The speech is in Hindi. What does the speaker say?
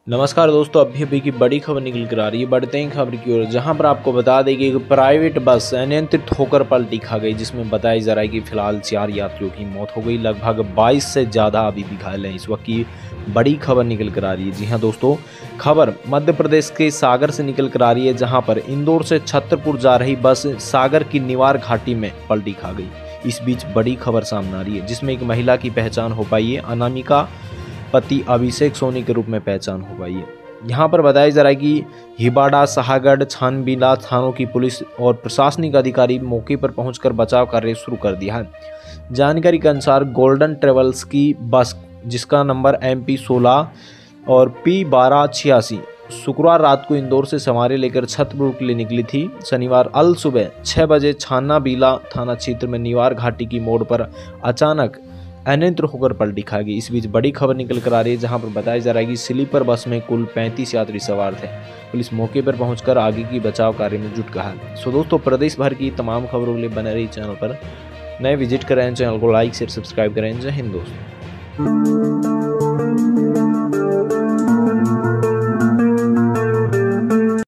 नमस्कार दोस्तों, अभी की बड़ी खबर निकल कर आ रही है। बढ़ते हैं खबर की ओर, जहां पर आपको बता दें कि एक प्राइवेट बस अनियंत्रित होकर पलटी खा गई, जिसमें बताया जा रहा है कि फिलहाल 4 यात्रियों की मौत हो गई। लगभग 22 से ज़्यादा अभी भी घायल हैं। इस वक्त की बड़ी खबर निकल कर आ रही है। जी हाँ दोस्तों, खबर मध्य प्रदेश के सागर से निकल कर आ रही है, जहाँ पर इंदौर से छतरपुर जा रही बस सागर की निवार घाटी में पलटी खा गई। इस बीच बड़ी खबर सामने आ रही है, जिसमें एक महिला की पहचान हो पाई है। अनामिका पति अभिषेक सोनी के रूप में पहचान हो पाई है। यहाँ पर बताया जा रहा है कि हिबाड़ा, शाहगढ़, छानबीला थानों की पुलिस और प्रशासनिक अधिकारी मौके पर पहुंचकर बचाव कार्य शुरू कर दिया है। जानकारी के अनुसार गोल्डन ट्रेवल्स की बस, जिसका नंबर MP16 और P1286, शुक्रवार रात को इंदौर से सवारी लेकर छतरपुर के लिए निकली थी। शनिवार अल सुबह 6 बजे छाना बीला थाना क्षेत्र में निवार घाटी की मोड़ पर अचानक अनियंत्रित होकर पलटी खा गई। इस बीच बड़ी खबर निकल कर आ रही है, जहां पर बताया जा रहा है कि स्लीपर बस में कुल 35 यात्री सवार थे। पुलिस मौके पर पहुंचकर आगे की बचाव कार्य में जुट गया है। सो दोस्तों, प्रदेश भर की तमाम खबरों के लिए बने रही चैनल पर। नए विजिट करें, चैनल को लाइक शेयर सब्सक्राइब करें। जय हिंद दोस्तों।